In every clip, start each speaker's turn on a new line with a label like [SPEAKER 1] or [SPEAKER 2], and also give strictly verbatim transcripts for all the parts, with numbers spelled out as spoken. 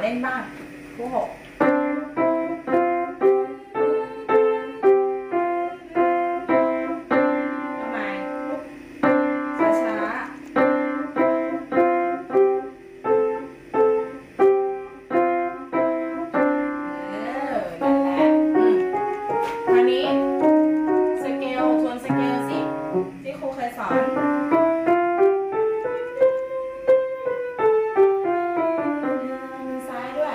[SPEAKER 1] ล่นบ้างคู่หกที่ครูเคยสอนมือซ้ายด้วย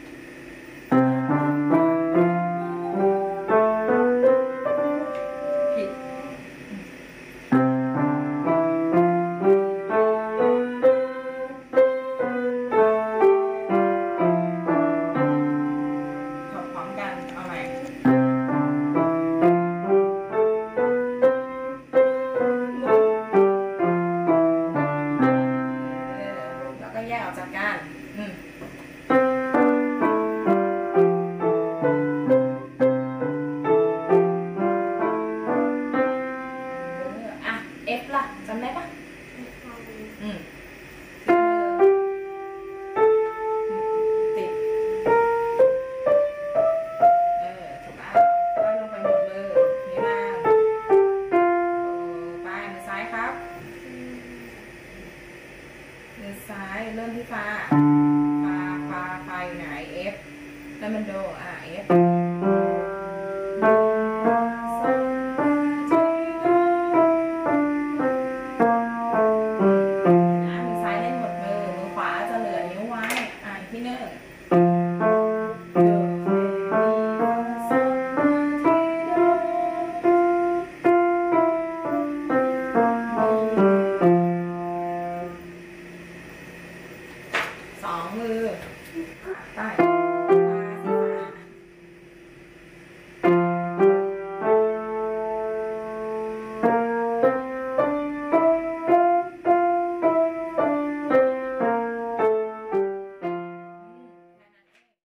[SPEAKER 1] ผิดขอพร้อมกันเอาใหม่แยกออกจากกันอืมอ่ะ F ล่ะจำได้ปะอืมติดเออถูกแล้ววาดลงไปหมดเลยนี่บ้างไปมือซ้ายครับมือซ้ายเริ่มที่ฟ้าฟาฟาฟาอยู่ไหน F แล้วมันโดอ่ะ F